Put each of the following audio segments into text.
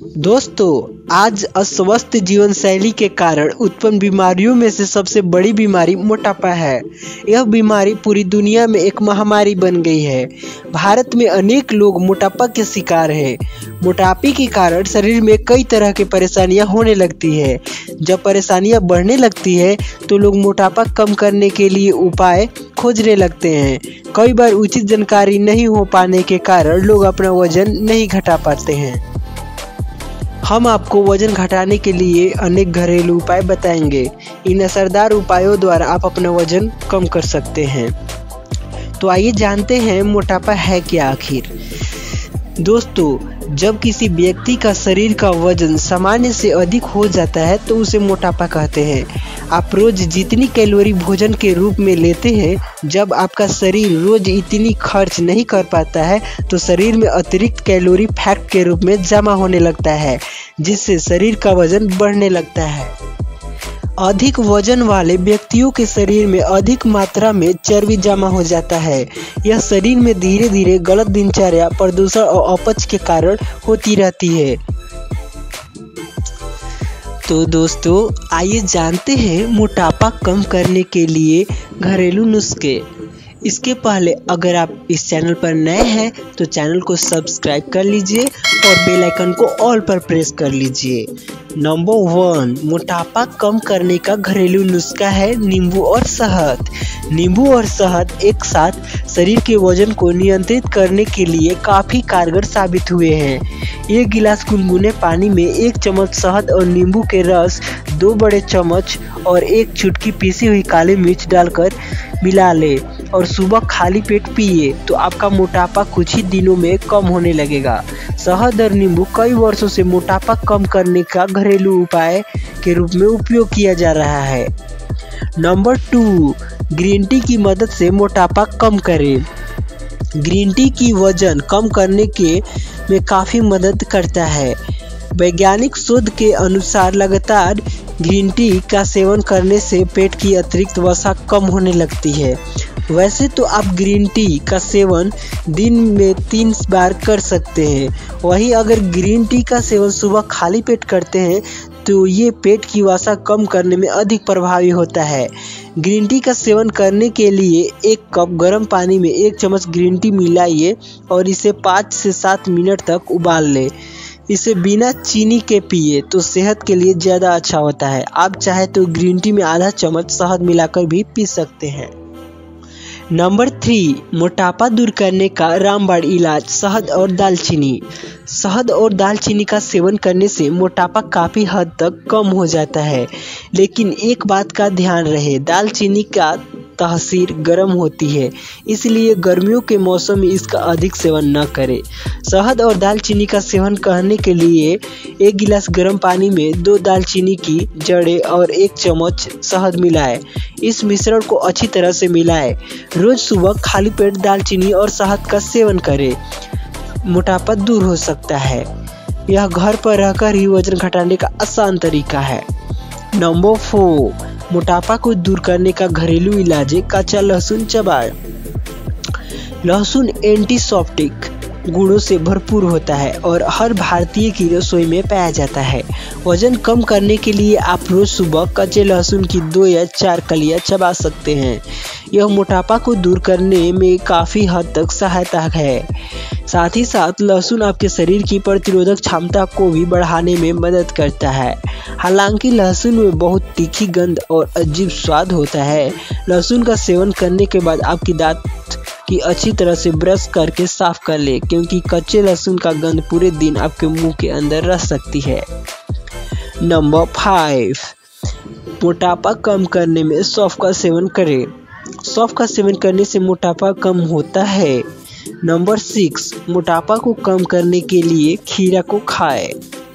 दोस्तों, आज अस्वस्थ जीवन शैली के कारण उत्पन्न बीमारियों में से सबसे बड़ी बीमारी मोटापा है। यह बीमारी पूरी दुनिया में एक महामारी बन गई है। भारत में अनेक लोग मोटापा के शिकार हैं। मोटापे के कारण शरीर में कई तरह की परेशानियां होने लगती है। जब परेशानियां बढ़ने लगती है तो लोग मोटापा कम करने के लिए उपाय खोजने लगते हैं। कई बार उचित जानकारी नहीं हो पाने के कारण लोग अपना वजन नहीं घटा पाते हैं। हम आपको वजन घटाने के लिए अनेक घरेलू उपाय बताएंगे। इन असरदार उपायों द्वारा आप अपना वजन कम कर सकते हैं। तो आइए जानते हैं मोटापा है क्या आखिर। दोस्तों, जब किसी व्यक्ति का शरीर का वजन सामान्य से अधिक हो जाता है तो उसे मोटापा कहते हैं। आप रोज जितनी कैलोरी भोजन के रूप में लेते हैं, जब आपका शरीर रोज इतनी खर्च नहीं कर पाता है तो शरीर में अतिरिक्त कैलोरी फैट के रूप में जमा होने लगता है, जिससे शरीर का वजन बढ़ने लगता है। अधिक वजन वाले व्यक्तियों के शरीर में अधिक मात्रा में चर्बी जमा हो जाता है। यह शरीर में धीरे धीरे गलत दिनचर्या, प्रदूषण और अपच के कारण होती रहती है। तो दोस्तों, आइए जानते हैं मोटापा कम करने के लिए घरेलू नुस्खे। इसके पहले अगर आप इस चैनल पर नए हैं तो चैनल को सब्सक्राइब कर लीजिए और बेल आइकन को ऑल पर प्रेस कर लीजिए। नंबर 1, मोटापा कम करने का घरेलू नुस्खा है नींबू और शहद। नींबू और शहद एक साथ शरीर के वजन को नियंत्रित करने के लिए काफ़ी कारगर साबित हुए हैं। 1 गिलास गुनगुने पानी में 1 चम्मच शहद और नींबू के रस, 2 बड़े चम्मच और 1 चुटकी पीसी हुई काली मिर्च डालकर मिला ले और सुबह खाली पेट पिए तो आपका मोटापा कुछ ही दिनों में कम होने लगेगा। शहद और नींबू कई वर्षों से मोटापा कम करने का घरेलू उपाय के रूप में उपयोग किया जा रहा है। नंबर 2, ग्रीन टी की मदद से मोटापा कम करें। ग्रीन टी की वजन कम करने में काफ़ी मदद करता है। वैज्ञानिक शोध के अनुसार लगातार ग्रीन टी का सेवन करने से पेट की अतिरिक्त वसा कम होने लगती है। वैसे तो आप ग्रीन टी का सेवन दिन में 3 बार कर सकते हैं। वहीं अगर ग्रीन टी का सेवन सुबह खाली पेट करते हैं तो ये पेट की वसा कम करने में अधिक प्रभावी होता है। ग्रीन टी का सेवन करने के लिए 1 कप गर्म पानी में 1 चम्मच ग्रीन टी मिलाइए और इसे 5 से 7 मिनट तक उबाल लें। इसे बिना चीनी के पिए तो सेहत के लिए ज़्यादा अच्छा होता है। आप चाहे तो ग्रीन टी में आधा चम्मच शहद मिलाकर भी पी सकते हैं। नंबर 3, मोटापा दूर करने का रामबाण इलाज शहद और दालचीनी। शहद और दालचीनी का सेवन करने से मोटापा काफ़ी हद तक कम हो जाता है, लेकिन एक बात का ध्यान रहे, दालचीनी का तासीर गर्म होती है, इसलिए गर्मियों के मौसम में इसका अधिक सेवन न करें। शहद और दालचीनी का सेवन करने के लिए 1 गिलास गर्म पानी में 2 दालचीनी की जड़ें और 1 चम्मच शहद मिलाएं। इस मिश्रण को अच्छी तरह से मिलाएं। रोज सुबह खाली पेट दालचीनी और शहद का सेवन करें। मोटापा दूर हो सकता है। यह घर पर रहकर ही वजन घटाने का आसान तरीका है। नंबर 4, मोटापा को दूर करने का घरेलू इलाज है कच्चा लहसुन चबाएं। लहसुन एंटीसेप्टिक गुणों से भरपूर होता है और हर भारतीय की रसोई में पाया जाता है। वजन कम करने के लिए आप रोज सुबह कच्चे लहसुन की 2 या 4 कलियां चबा सकते हैं। यह मोटापा को दूर करने में काफ़ी हद तक सहायता है। साथ ही साथ लहसुन आपके शरीर की प्रतिरोधक क्षमता को भी बढ़ाने में मदद करता है। हालांकि लहसुन में बहुत तीखी गंध और अजीब स्वाद होता है। लहसुन का सेवन करने के बाद आपकी दांत की अच्छी तरह से ब्रश करके साफ कर ले, क्योंकि कच्चे लहसुन का गंध पूरे दिन आपके मुंह के अंदर रह सकती है। नंबर 5, मोटापा कम करने में सौंफ का सेवन करें। सौंफ का सेवन करने से मोटापा कम होता है। नंबर 6, मोटापा को कम करने के लिए खीरा को खाएं।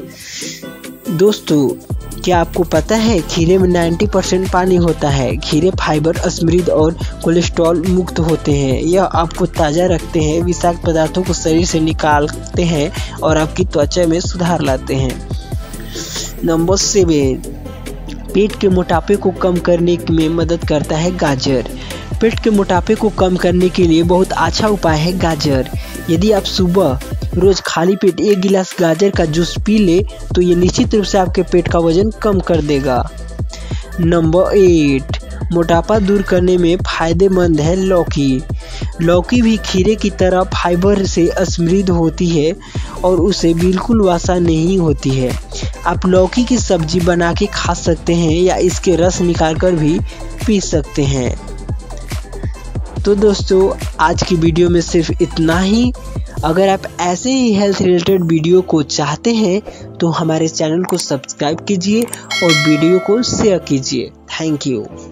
दोस्तों, क्या आपको पता है खीरे में 90% पानी होता है। खीरे फाइबर समृद्ध और कोलेस्ट्रॉल मुक्त होते हैं। यह आपको ताज़ा रखते हैं, विषाक्त पदार्थों को शरीर से निकालते हैं और आपकी त्वचा में सुधार लाते हैं। नंबर 7, पेट के मोटापे को कम करने में मदद करता है गाजर। पेट के मोटापे को कम करने के लिए बहुत अच्छा उपाय है गाजर। यदि आप सुबह रोज खाली पेट 1 गिलास गाजर का जूस पी ले तो ये निश्चित रूप से आपके पेट का वजन कम कर देगा। नंबर 8, मोटापा दूर करने में फायदेमंद है लौकी। लौकी भी खीरे की तरह फाइबर से समृद्ध होती है और उसे बिल्कुल वसा नहीं होती है। आप लौकी की सब्जी बना के खा सकते हैं या इसके रस निकाल कर भी पी सकते हैं। तो दोस्तों, आज की वीडियो में सिर्फ इतना ही। अगर आप ऐसे ही हेल्थ रिलेटेड वीडियो को चाहते हैं तो हमारे चैनल को सब्सक्राइब कीजिए और वीडियो को शेयर कीजिए। Thank you.